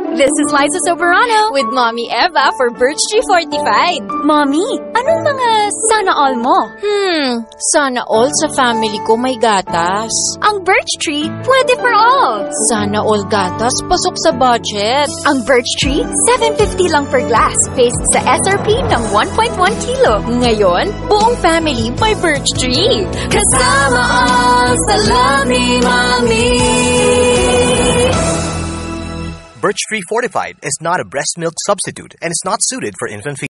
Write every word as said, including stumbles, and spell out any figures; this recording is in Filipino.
This is Liza Soberano with Mommy Eva for Birch Fortified. Mommy, anong mga sana all mo? Hmm, sana all sa family ko may gatas. Ang Birch Tree, pwede for all. Sana all gatas, pasok sa budget. Ang Birch Tree, seven fifty lang per glass, based sa S R P ng one point one kilo. Ngayon, buong family may Birch Tree. Kasama all sa love ni Mommy. Birch Fortified is not a breast milk substitute and is not suited for infant feeding.